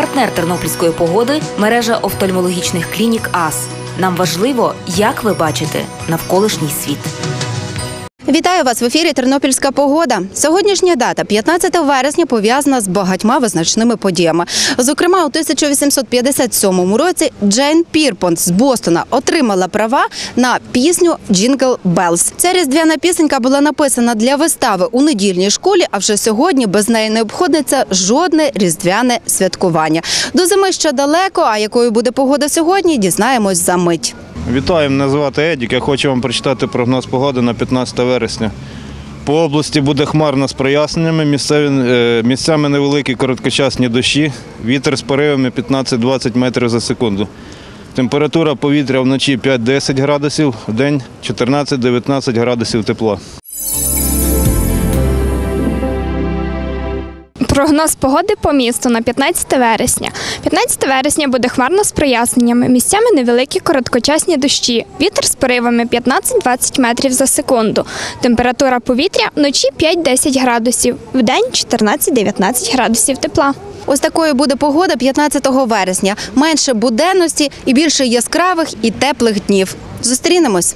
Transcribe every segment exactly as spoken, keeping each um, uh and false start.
Партнер тернопільської погоди – мережа офтальмологічних клінік АС. Нам важливо, як ви бачите навколишній світ. Вітаю вас в ефірі «Тернопільська погода». Сьогоднішня дата, п'ятнадцяте вересня, пов'язана з багатьма визначними подіями. Зокрема, у тисяча вісімсот п'ятдесят сьомому році Джейн Пірпонт з Бостона отримала права на пісню «Джингл Беллс». Ця різдвяна пісенька була написана для вистави у недільній школі, а вже сьогодні без неї не обходиться жодне різдвяне святкування. До зими ще далеко, а якою буде погода сьогодні, дізнаємось за мить. Вітаю, мене звати Едік. Я хочу вам прочитати прогноз погоди на п'ятнадцяте вересня. По області буде хмарно з проясненнями, місцями невеликі короткочасні дощі, вітер з поривами п'ятнадцять-двадцять метрів за секунду. Температура повітря вночі п'ять-десять градусів, вдень чотирнадцять-дев'ятнадцять градусів тепла. Прогноз погоди по місту на п'ятнадцяте вересня. п'ятнадцяте вересня буде хмарно з проясненнями, місцями невеликі короткочасні дощі, вітер з поривами п'ятнадцять-двадцять метрів за секунду. Температура повітря вночі п'ять-десять градусів, вдень чотирнадцять-дев'ятнадцять градусів тепла. Ось такою буде погода п'ятнадцятого вересня. Менше буденності і більше яскравих і теплих днів. Зустрінемось!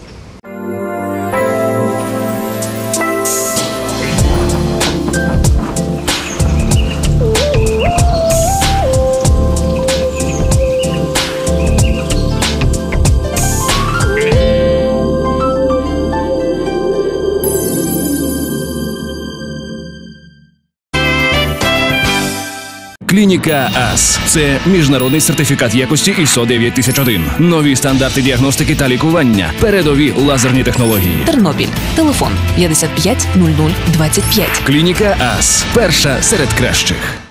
Клініка АС – це міжнародний сертифікат якості ай ес о дев'ять тисяч один. Нові стандарти діагностики та лікування. Передові лазерні технології. Тернопіль. Телефон п'ятдесят п'ять нуль нуль двадцять п'ять. Клініка АС – перша серед кращих.